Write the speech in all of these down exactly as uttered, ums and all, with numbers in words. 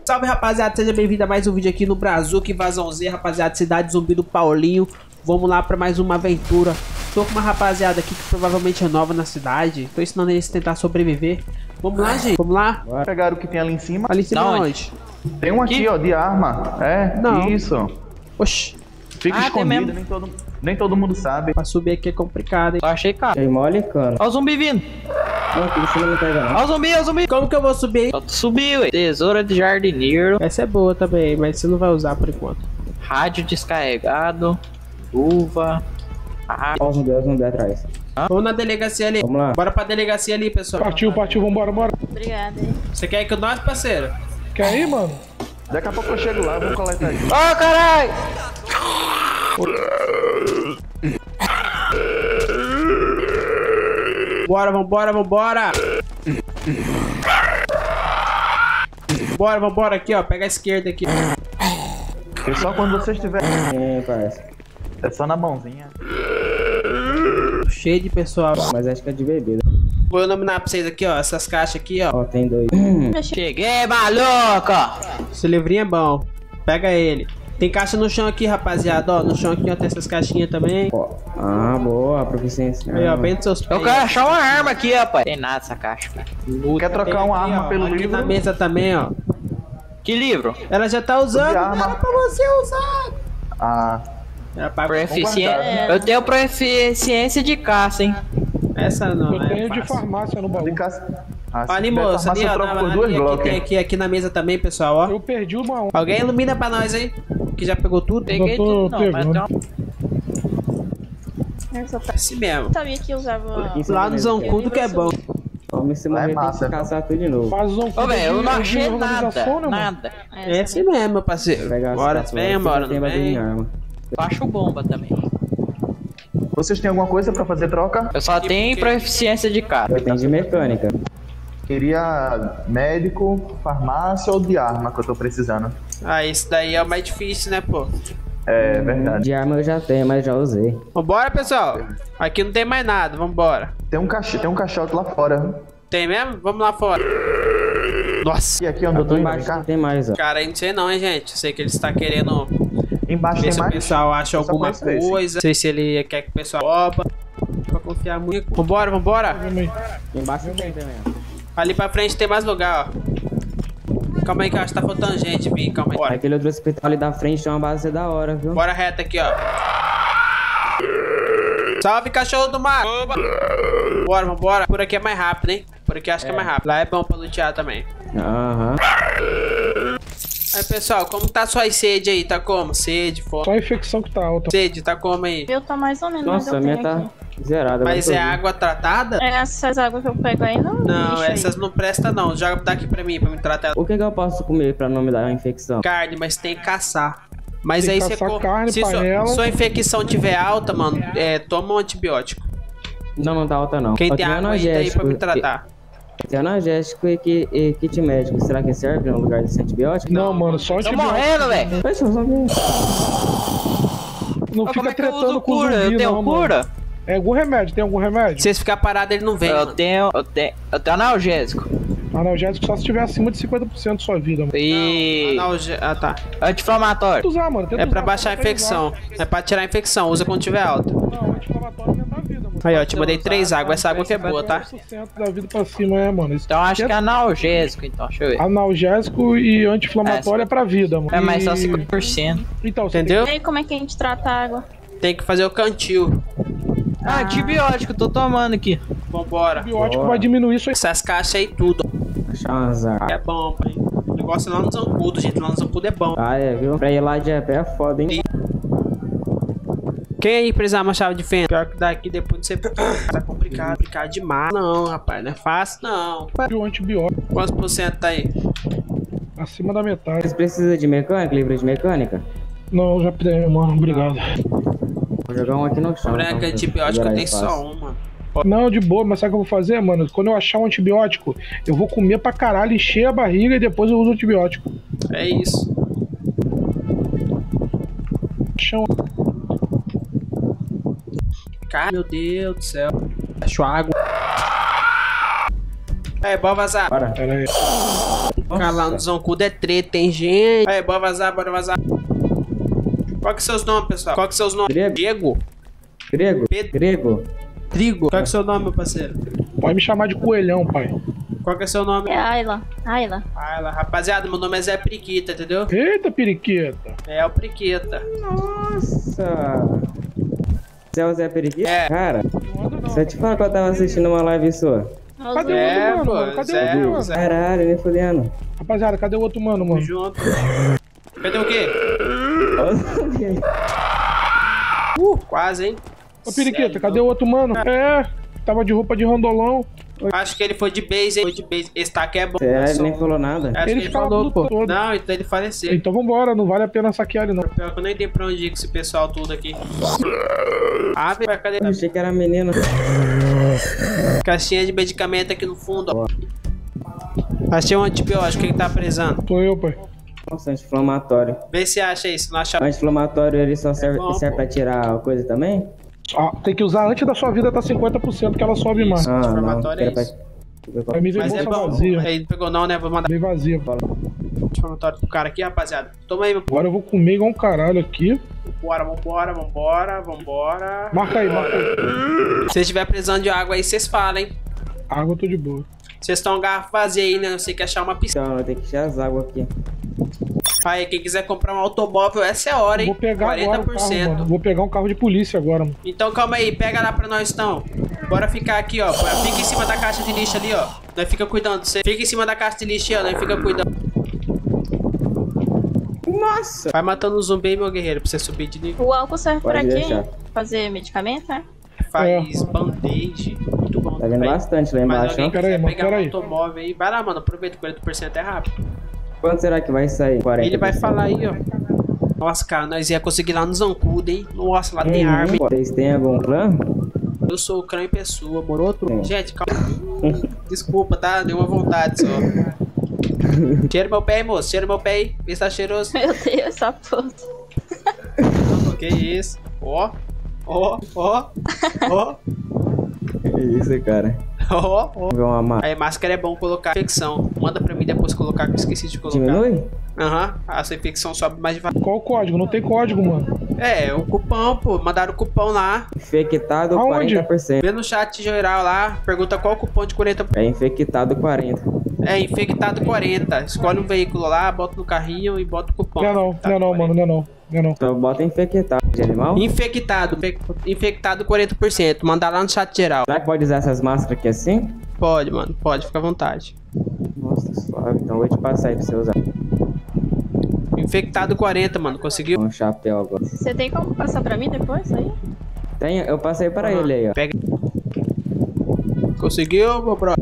Salve, rapaziada, seja bem-vindo a mais um vídeo aqui no Brazuca Invasão Z, rapaziada, cidade zumbi do Paulinho. Vamos lá pra mais uma aventura. Tô com uma rapaziada aqui que provavelmente é nova na cidade. Tô ensinando eles a tentar sobreviver. Vamos lá, gente, vamos lá. Bora. Pegaram o que tem ali em cima. Ali em cima Não, onde? Tem um aqui, aqui? ó, de arma. É, Não. isso. Oxi, Fica Ah, tem escondido, mesmo. nem todo, nem todo mundo sabe. pra subir aqui é complicado, hein? Eu achei caro. Tem mole, cara. Ó o zumbi vindo. Não, que você não pega não. Ó o zumbi, ó o zumbi. Como que eu vou subir, hein? Só subiu, ué. Tesoura de jardineiro. Essa é boa também, mas você não vai usar por enquanto. Rádio descarregado. Uva. Ah, Ó, o zumbi, ó, o zumbi atrás. Vamos na delegacia ali. Vamos lá. Bora pra delegacia ali, pessoal. Partiu, partiu, vambora, bora. Obrigada, hein? Você quer ir com nós, parceiro? Quer ir, mano? Daqui a pouco eu chego lá, vou coletar aqui. ó, caralho. Bora, vambora, vambora! Bora, vambora aqui, ó. Pega a esquerda aqui. É só quando você estiver. É, parece. É só na mãozinha. Cheio de pessoal. Mas acho que é de bebida. Vou nominar pra vocês aqui, ó. Essas caixas aqui, ó. Ó, tem dois. Cheguei, maluco. Esse livrinho é bom. Pega ele. Tem caixa no chão aqui, rapaziada. Ó, no chão aqui, ó. Tem essas caixinhas também. Ó. Ah, boa, proficiência. Aí, ó. Bem dos seus pés. Eu quero achar uma arma aqui, rapaz. Tem nada essa caixa, cara. Quer trocar uma Aqui, arma ó, pelo aqui livro? na mesa também, ó. Que livro? Ela já tá usando. De arma. Era pra você usar. Ah, Era pra... Proficiência. guardar. Eu tenho proficiência de caça, hein. Essa não, Eu né? tenho de Fácil. farmácia no baú. de caça. Ah, se Ali, tiver moça, ali, farmácia, ó. eu troco na- por ali, duas aqui, blocos. tem aqui, aqui na mesa também, pessoal, ó. Eu perdi uma onda. Alguém ilumina pra nós aí. Que já pegou tudo. Peguei tô tudo, não, mas pegando. tem uma... Eu só É assim mesmo. sabia que usava. Em cima Lá da no mesa, Zancudo que é bom. Vamos se Lá é morrer, tem massa, que caçar tudo de novo. Faz um Ô, velho, eu não achei nada. organização, né, mano? Nada. É assim mesmo, meu parceiro. Pegar as Bora, cápsulas, vem, você bora, tem não bagulho em vem. arma. Eu acho bomba também. Vocês têm alguma coisa pra fazer troca? Eu só tenho proficiência de cara. Eu tenho de mecânica. Queria médico, farmácia ou de arma que eu tô precisando. Ah, isso daí é o mais difícil, né, pô? É verdade. De arma eu já tenho, mas já usei. Vambora, pessoal. Aqui não tem mais nada, vambora. Tem um, cach... tem um caixote lá fora. Tem mesmo? Vamos lá fora. Nossa. E aqui onde eu tô Aqui indo, vem embaixo cá. tem mais, ó. Cara, aí não sei não, hein, gente. Eu sei que ele está querendo Embaixo ver tem se o mais. pessoal acha Eu só alguma conheço esse. coisa. Não sei se ele quer que o pessoal rouba. Pra confiar muito. Vambora, vambora. Vamos aí. Embaixo tem também, ó. Ali pra frente tem mais lugar, ó. Calma aí que eu acho que tá faltando gente, Vi. Calma aí. Bora. Aquele outro hospital ali da frente tem uma base da hora, viu? Bora reto aqui, ó. Salve, cachorro do mar. Bora, vambora. Por aqui é mais rápido, hein? Por aqui eu acho que é mais rápido. Lá é bom pra lutear também. Aham. Aí, pessoal, como tá sua sede aí? Tá como? Sede, fome. Só a infecção que tá alta. Sede, tá como aí? Eu tô mais ou menos. Nossa, a mas eu minha tenho tá aqui. zerada. Mas agora é eu tô água tratada? É, essas águas que eu pego aí não. Não, lixo aí. essas não prestam não. Joga daqui pra mim, pra me tratar. vendo. O que que eu posso comer pra não me dar uma infecção? Carne, mas tem que caçar. Mas Tem aí que você... caçar co- carne, Se sua, panela. sua infecção tiver alta, mano, é, toma um antibiótico. Não, não tá alta não. Quem Ó, tem tem água ainda aí pra me tratar? e- Tem analgésico e, ki- e kit médico. Será que serve no lugar desse antibiótico? Não, mano, só Tô antibiótico. morrendo, velho. Fecha os zumbi. Não Ô, fica como é que eu tretando uso com o cura? zumbi, Eu tenho não, mano. cura? É algum remédio? Tem algum remédio? Se vocês ficar parado, ele não vem, Eu mano. tenho, eu tenho, eu tenho analgésico. Analgésico só se tiver acima de cinquenta por cento da sua vida, mano. E Analge- Ah, tá. anti-inflamatório. Tenta usar, mano. Tenta É pra usar, baixar a tenta infecção. usar. É pra tirar a infecção. Usa quando tiver alta. Não, anti-inflamatório aumenta a vida, mano. Aí, ó, te mandei três águas. Essa água que é boa, tá? cinquenta por cento da vida pra cima, é, mano. Isso Então acho aqui que é analgésico, então. Deixa eu ver. analgésico e anti-inflamatório é, pra vida, mano. É, mas só E- cinquenta por cento. Então, você Entendeu? E aí, como é que a gente trata a água? Tem que fazer o cantil. Ah, antibiótico, tô tomando aqui. Vambora. tem antibiótico Bora. vai diminuir isso aí. Essas caixas aí, tudo. Achar umas armas. É bom, pai. O negócio é lá no Zancudo, gente. Lá no Zancudo é bom. Ah, é, viu? Pra ir lá de a pé é foda, hein? Quem aí precisar de uma chave de fenda? Pior que daqui depois de você... Tá complicado. Complicado demais. Não, rapaz. Não é fácil, não. O antibiótico Quantos por cento tá aí? acima da metade. Vocês precisam de mecânica, livro de mecânica? Não, já tenho, mano. Obrigado. Vou jogar um aqui no chão. Branca então, antibiótico liberar tem espaço. só um, mano. Não, de boa, mas sabe o que eu vou fazer, mano? Quando eu achar um antibiótico, eu vou comer pra caralho, encher a barriga e depois eu uso o antibiótico. É isso. Chão. Cara, meu Deus do céu. Achou água. É, bora vazar. Bora. Pera aí. Ficar lá no Zoncudo é treta, tem gente. Aí, bora vazar, bora vazar. Qual que são seus nomes, pessoal? Qual que são os nomes? Grego. Diego? Grego? Pedro. Grego? Trigo? Qual que é o seu nome, meu parceiro? Pode me chamar de coelhão, pai. Qual que é o seu nome? É Ayla. Ayla. Ah, lá, rapaziada, meu nome é Zé Periquita, entendeu? Eita, periquita. É o Periquita. Nossa! Você é o Zé Periquito? É. Cara, Não anda não. se eu te falar que eu tava assistindo uma live sua. Cadê o É, outro pô, mano, mano? Cadê Zé, o outro mano? Zé. Caralho, nem fudendo. Rapaziada, cadê o outro mano, mano? Junto. Cadê o quê? Uh, quase, hein? Ô, periquita, Sério? cadê o outro mano? É, tava de roupa de randolão. Acho que ele foi de base, hein? Foi de base. Esse taco é bom. É, ele Só- nem falou nada. Acho Ele que ele ficava falou, pô. todo. Não, então ele faleceu. Então vambora, não vale a pena saquear ele não. Pior que eu nem tenho pra onde ir com esse pessoal tudo aqui. Ah, velho, cadê? Eu achei que era menino. Caixinha de medicamento aqui no fundo, ó. Achei um antibiótico que ele tá precisando. Sou eu, pai. Nossa, anti-inflamatório. Vê se acha isso. Não acha. Anti-inflamatório ele só serve, bom, serve pô. pra tirar a coisa também? Ah, tem que usar antes da sua vida tá cinquenta por cento que ela sobe mais. Ah, não. Anti-inflamatório é Era pra... isso. Pra mim veio Mas é bolsa bom. vazia. Aí não pegou não, né? Vou mandar Veio vazia. anti-inflamatório pro cara aqui, rapaziada. Toma aí, meu. Agora eu vou comer igual um caralho aqui. Vambora, vambora, vambora, vambora. Marca aí, marca aí. Se estiver precisando de água aí, vocês falam, hein? Água eu tô de boa. Vocês estão garrafa vazia aí, né? Eu sei que achar uma piscina. Então, eu tenho que encher as águas aqui. Aí, quem quiser comprar um automóvel, essa é a hora, hein? Vou pegar agora o carro, mano. Vou pegar um carro de polícia agora, mano. Então calma aí, pega lá pra nós então. Bora ficar aqui, ó. Fica em cima da caixa de lixo ali, ó. Nós fica cuidando. Você fica em cima da caixa de lixo, ó. Nós fica cuidando. Nossa! Vai matando o zumbi aí, meu guerreiro, pra você subir de nível. O álcool serve Pode pra quê? deixar. Fazer medicamento, né? Faz band-aid. Muito bom. Tá vendo também. bastante lá Mas embaixo, alguém ó. Pera aí, quiser mano, pegar pera um aí. automóvel aí, vai lá, mano. Aproveita, quarenta por cento é rápido. Quanto será que vai sair? quarenta Ele vai por cento. falar aí, ó. Nossa, cara, nós ia conseguir lá no Zancudo, hein? Nossa, lá tem Uhum. arma, hein? Vocês têm algum plano? Eu sou o Crã em pessoa, moroto. Sim. Gente, calma. Desculpa, tá? Deu uma vontade só. Cheira meu pé aí, moço. Cheira meu pé aí. Vê se tá cheiroso. Meu Deus, essa puta. Que isso? Ó, ó, ó, ó, Que isso, cara? ó, ó. Vamos ver uma máscara. Aí, máscara é bom colocar infecção. Manda pra mim depois colocar, que eu esqueci de colocar. Diminui? Aham, a sua infecção sobe mais devagar. Qual o código? Não tem código, mano. É, o cupom, pô. Mandaram o cupom lá. Infectado Aonde? quarenta por cento. Vê no chat geral lá. Pergunta qual o cupom de quarenta por cento. É infectado quarenta. É, infectado quarenta. Escolhe um veículo lá, bota no carrinho e bota o cupom. Não é não, não é não, mano, não é não. Não é não. Então bota infectado de animal. Infectado, infec- infectado quarenta por cento. Mandar lá no chat geral. Será que pode usar essas máscaras aqui assim? Pode, mano, pode, fica à vontade. Nossa, suave. Então eu vou te passar aí pra você usar. Infectado quarenta, mano, conseguiu? Um chapéu agora. Você tem como passar pra mim depois aí? Tem, eu passei para ele aí, ó. Pega. Conseguiu, meu bro?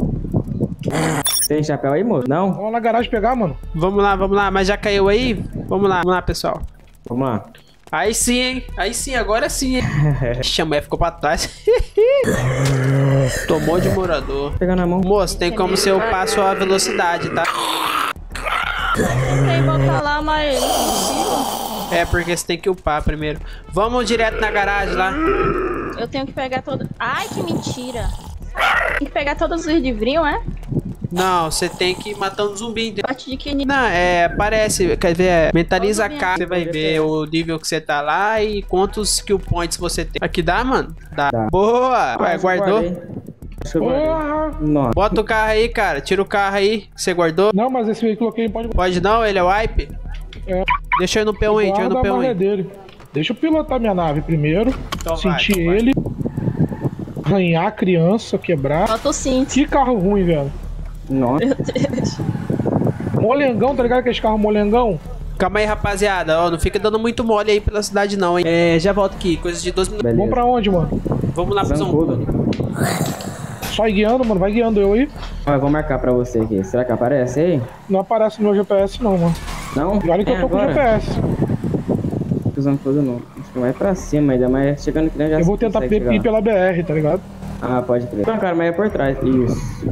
Tem chapéu aí, moço? Não? Vamos lá na garagem pegar, mano. Vamos lá, vamos lá, mas já caiu aí? Vamos lá, vamos lá, pessoal. Vamos lá. Aí sim, hein? Aí sim, agora sim, hein? Ixi, a mulher ficou pra trás. Tomou de morador. Pegar na mão. Moço, tem como se eu passo a velocidade, tá? Tentei botar lá, mas não consigo. É, porque você tem que upar primeiro. Vamos direto na garagem lá. Eu tenho que pegar todo. Ai, que mentira. Tem que pegar todos os livrinhos, é? Não, você tem que ir matando zumbi. entendeu? Parte de que nível? Não, é, parece, quer ver, é, mentaliza a cara, você vai ver o nível que você tá lá e quantos kill points você tem. Aqui dá, mano? Dá. Dá. Boa! Ué, Acho que eu guardou? guardei. Acho que eu guardei. Porra! Nossa. Bota o carro aí, cara, tira o carro aí, você guardou? Não, mas esse veículo aqui pode. Pode não, ele é wipe? É. Deixa eu ir no P um aí, deixa eu ir no Guarda P a um maré aí. dele. Deixa eu pilotar minha nave primeiro. Então vai, sentir então vai. ele. Arranhar a criança, quebrar. Bota o cinto. Que carro ruim, velho. Nossa. Meu Deus. Molengão, tá ligado aquele carro molengão? Calma aí, rapaziada, ó, não fica dando muito mole aí pela cidade não, hein. É, já volto aqui, coisa de doze minutos. Beleza. Vamos pra onde, mano? Vamos lá pro Zancudo. Zancudo. Só ir guiando, mano. Vai guiando eu aí. Ó, eu vou marcar pra você aqui. Será que aparece aí? Não aparece no meu G P S, não, mano. Não? E olha que É eu tô com agora? G P S. Usando coisa não. Acho que vai pra cima ainda, mas chegando aqui já Eu vou tentar consegue ir chegar. pela B R, tá ligado? Ah, pode crer. Não, cara, mas é por trás. Isso.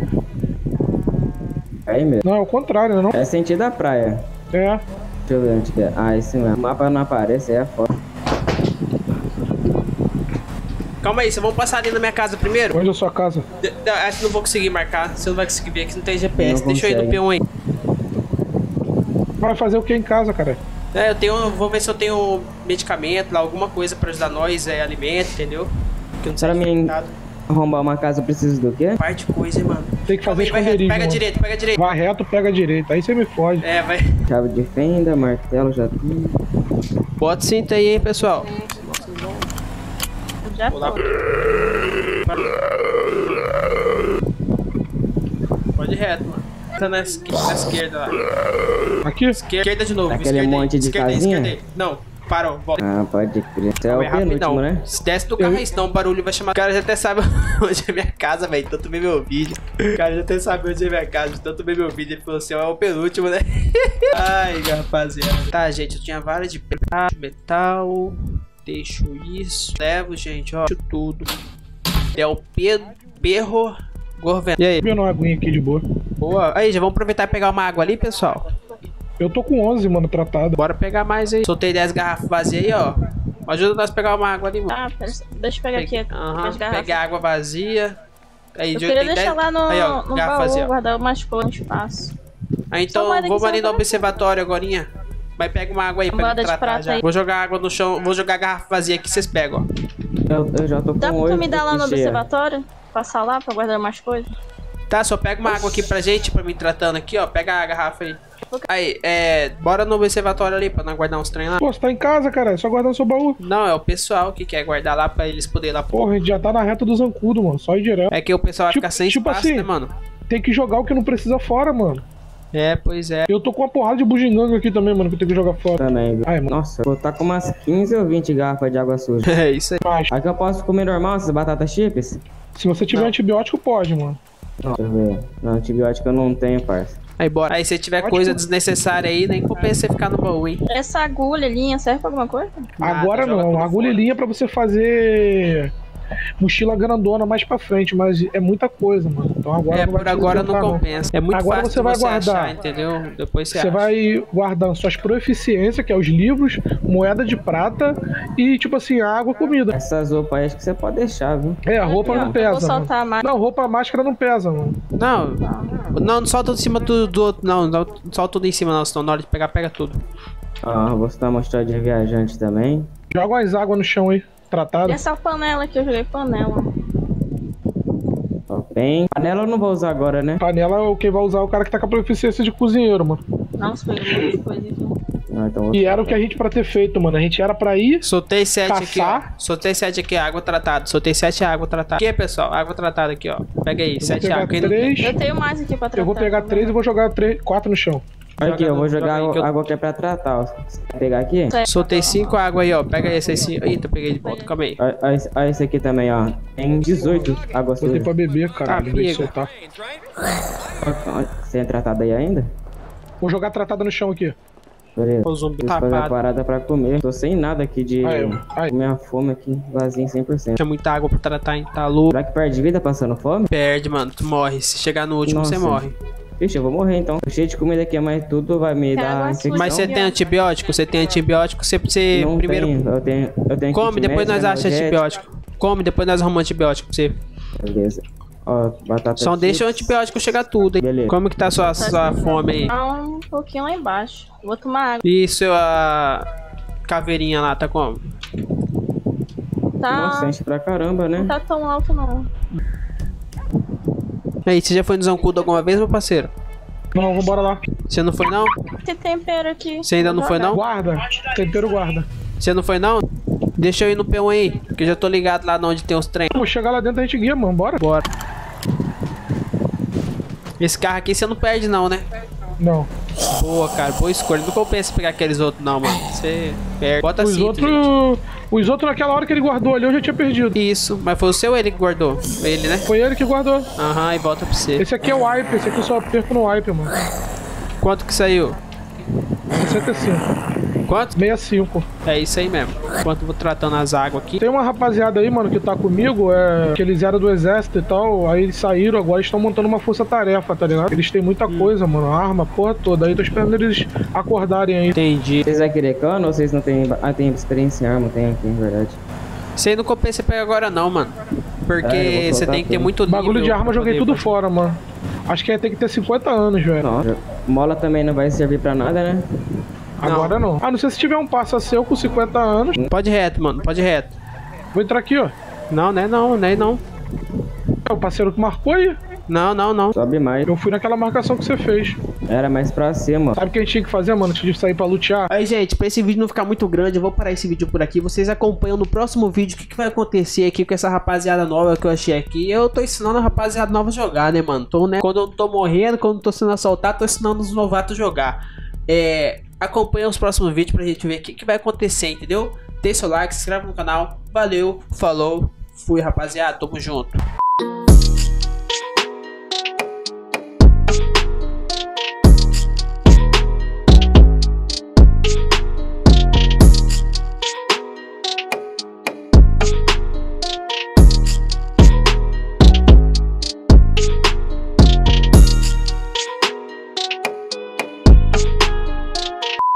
Aí mesmo. Não, é o contrário, né? Não? É sentido a praia. É. Deixa eu ver onde que é. Ah, esse mesmo. O mapa não aparece, aí é foda. Calma aí, vocês vão passar ali na minha casa primeiro? Onde é a sua casa? De- de- acho que não vou conseguir marcar, você não vai conseguir ver aqui, não tem G P S. Não Deixa eu ir no consegue. P um aí. Vai fazer o que em casa, cara? É, eu tenho. Vou ver se eu tenho medicamento lá, alguma coisa pra ajudar nós, é alimento, entendeu? Que eu não sei Para mim arrombar uma casa, eu preciso do quê? parte de coisa, hein, mano. Tem que fazer Calma aí, vai reto, esconderijo, pega mano. direito, pega direito. Vai reto, pega direito. Aí você me fode. É, vai. Chave de fenda, martelo, já tem. Bota o cinto aí, hein, pessoal. Eu já Vou lá. tô. Pode ir reto, mano. Tá na, esqui- na esquerda lá. Aqui? Esquerda de novo. Naquele esquerda aí, monte de esquerda aí, casinha? esquerda aí. Não, parou, volta. Ah, pode crer. Você é o Vai rapidão. penúltimo, né? Se desce do carro aí, senão o barulho vai chamar. O cara já até sabe onde é minha casa, velho. Tanto ver meu vídeo. O cara já até sabe onde é minha casa. Tanto ver meu vídeo. Ele falou assim: ó, é o penúltimo, né? Ai, rapaziada. Tá, gente, eu tinha várias de metal. Deixo isso. Levo, gente, ó. Deixo tudo. É o Pedro Berro Gorven. E aí? Bebendo uma aguinha aqui de boa. Boa. Aí, já vamos aproveitar e pegar uma água ali, pessoal. Eu tô com onze, mano, tratado. Bora pegar mais aí. Soltei dez garrafas vazias aí, ó. Ajuda nós a pegar uma água ali, mano. Ah, pera, deixa eu pegar aqui Aham, as garrafas. pegar água vazia. Aí, Eu já queria tem deixar dez lá no, aí, ó, no garrafa baú, vazia, ó. guardar umas coisas no espaço. Aí, então, Só moeda vamos que ali você no vai observatório agorinha. Vai pegar uma água aí pra Moeda me de tratar prata já. aí. Vou jogar água no chão, vou jogar garrafa vazia aqui, vocês pegam, ó. Eu, eu já tô com Dá pra oito tu me dar lá no aqui cheia. observatório? Passar lá pra guardar mais coisas? Tá, só pega uma água aqui pra gente, pra mim tratando aqui, ó. Pega a garrafa aí. Aí, é... Bora no observatório ali, pra não guardar uns trem lá. Pô, você tá em casa, cara. É só guardar no seu baú. Não, é o pessoal que quer guardar lá pra eles poderem lá. Porra, a gente já tá na reta do zancudo, mano. Só ir direto. É que o pessoal vai Tipo- ficar sem tipo espaço, assim. né, mano? Tem que jogar o que não precisa fora, mano. É, pois é. Eu tô com uma porrada de bugiganga aqui também, mano, que eu tenho que jogar fora. Também, viu? Ai, mano. Nossa, vou tá com umas quinze ou vinte garrafas de água suja. É isso aí. Mas, Aqui eu posso comer normal essas batatas chips? se você tiver Não. antibiótico, pode, mano. Não, deixa eu ver. Não, antibiótico eu não tenho, parça. Aí, bora. Aí, se tiver Pode coisa pôr. desnecessária aí, nem compensa você ficar no baú, hein? Essa agulha, linha, serve pra alguma coisa? Nada, Agora joga não. tudo A agulha e fora. linha pra você fazer mochila grandona mais pra frente, mas é muita coisa, mano. Então agora É, não vai por agora não sustentar, compensa. É muito Agora fácil você vai você guardar. achar, entendeu? Depois você, Você acha. vai guardando suas proficiências, que é os livros, moeda de prata e, tipo assim, água, comida. Essas roupas aí acho que você pode deixar, viu? É, a roupa Aqui, ó, não eu pesa, Vou mano. soltar a máquina. Não, roupa, máscara não pesa, mano. Não, não, não solta em cima do, do outro, não. Não solta tudo em cima, não. Senão na hora de pegar, pega tudo. Ó, vou estar uma história de viajante também. Joga umas águas no chão aí, E tratada. essa panela aqui, eu joguei panela. Ó, bem. Panela eu não vou usar agora, né? Panela, quem vai usar é o cara que tá com a proficiência de cozinheiro, mano. Nossa, foi muita coisa aqui. Não, então vou... E era o que a gente pra ter feito, mano. A gente era pra ir. Soltei sete aqui, ó. Caçar. Soltei sete aqui, água tratada. Soltei sete água tratada. Aqui, pessoal, água tratada aqui, ó. Pega aí, Eu vou sete pegar água. Quem não tem- três. Eu tenho mais aqui pra tratar. Eu vou pegar três e vou jogar três, quatro no chão. Aqui, eu vou joga jogar aí, água, que eu- água que é pra tratar, ó. Você quer pegar aqui? Soltei cinco água aí, ó. Pega esse aí, cinco. Eita, peguei de volta, calma aí. Olha, olha esse- olha esse aqui também, ó. Tem dezoito água Botei suja. pra beber, caralho. Tá, Deixa eu pega. soltar. Você é tratado aí ainda? Vou jogar tratada no chão aqui. Beleza. O zumbi Preciso fazer a tapado. parada pra comer. Tô sem nada aqui de... Aí, ó. Aí. Minha fome aqui, vazia em cem por cento. Tinha muita água pra tratar, hein? Tá louco. Será que perde vida passando fome? Perde, mano. Tu morre. Se chegar no último, você Nossa. morre. Ixi, eu vou morrer então. Tô cheio de comida aqui, mas tudo vai me Quero dar água infecção. suja. Mas você tem antibiótico? Você tem antibiótico? Você, você Não primeiro tenho, eu tenho, eu tenho come, kit depois nós médico, achamos analgésico. antibiótico. Come, depois nós arrumamos antibiótico pra você. Beleza. Ó, batata Só deixa o chips. antibiótico chegar tudo, hein? Beleza. Como que tá a sua, sua fome aí? Tá um pouquinho lá embaixo. Vou tomar água. E sua caveirinha lá, tá como? Tá. Nossa, enche pra caramba, né? Não tá tão alto, não. E aí, você já foi no Zancudo alguma vez, meu parceiro? Não, vambora lá. Você não foi, não? Esse tempero aqui. Você ainda não Vou foi, jogar. não? Guarda. Tempero guarda. Você não foi, não? Deixa eu ir no P um aí, que eu já tô ligado lá onde tem os trem. Vamos chegar lá dentro, a gente guia, mano. Bora. Bora. Esse carro aqui você não perde, não, né? Não. Boa, cara, boa escolha. Não compensa pegar aqueles outros, não, mano. Você perde. Bota Os cinto, outros. gente. Os outros, naquela hora que ele guardou ali, eu já tinha perdido. Isso, mas foi o seu ou ele que guardou? Ele, né? Foi ele que guardou. Aham, e volta pra você. Esse aqui é o wipe, esse aqui eu só perco no wipe, mano. Quanto que saiu? sessenta e cinco. Quanto? sessenta e cinco. É isso aí mesmo. Enquanto eu vou tratando as águas aqui. Tem uma rapaziada aí, mano, que tá comigo, é, que eles eram do exército e tal, aí eles saíram, agora estão montando uma força-tarefa, tá ligado? Eles têm muita coisa, mano, arma, porra toda, aí tô esperando eles acordarem aí. Entendi. Vocês vão querer cano ou vocês não têm... Ah, tem experiência em arma, tem aqui, em verdade. Isso aí não compensa pegar agora não, mano. Porque É, eu vou você soltar tem que ter tudo. muito Bagulho nível de arma eu pra joguei poder tudo fazer. fora, mano. Acho que ia ter que ter cinquenta anos, velho. Não, mola também não vai servir pra nada, né? Agora não. A não ser se tiver um passa seu com cinquenta anos. Pode ir reto, mano, pode ir reto. Vou entrar aqui, ó. Não, né não, né não. É o parceiro que marcou aí. Não, não, não. Sobe mais. Eu fui naquela marcação que você fez. Era mais pra cima. Sabe o que a gente tinha que fazer, mano, antes de sair pra lutear? Aí, gente, pra esse vídeo não ficar muito grande, eu vou parar esse vídeo por aqui. Vocês acompanham no próximo vídeo o que, que vai acontecer aqui com essa rapaziada nova que eu achei aqui. Eu tô ensinando a rapaziada nova a jogar, né, mano? Tô, né, quando eu tô morrendo, quando eu tô sendo assaltado, tô ensinando os novatos a jogar. É... Acompanha os próximos vídeos pra gente ver o que, que vai acontecer, entendeu? Deixa seu like, se inscreve no canal. Valeu, falou, fui, rapaziada, tamo junto.